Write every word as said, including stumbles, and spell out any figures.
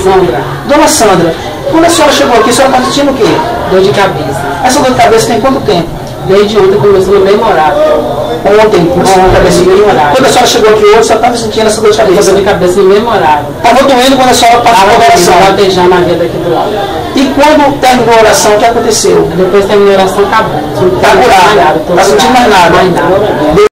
Sandra. Dona Sandra, quando a senhora chegou aqui, a senhora está sentindo o quê? Dor de cabeça. Essa dor de cabeça tem quanto tempo? Desde ontem começou no mesmo horário. Ontem, começou a cabeça no mesmo horário. Quando a senhora chegou aqui hoje, a senhora estava sentindo essa dor de cabeça? Dor de cabeça no mesmo horário. Estava doendo quando a senhora passou a oração? Estava latejando a vida aqui do lado. E quando terminou a oração, o que aconteceu? Depois terminou a oração, acabou. Está curada, não está sentindo mais nada. Mais nada.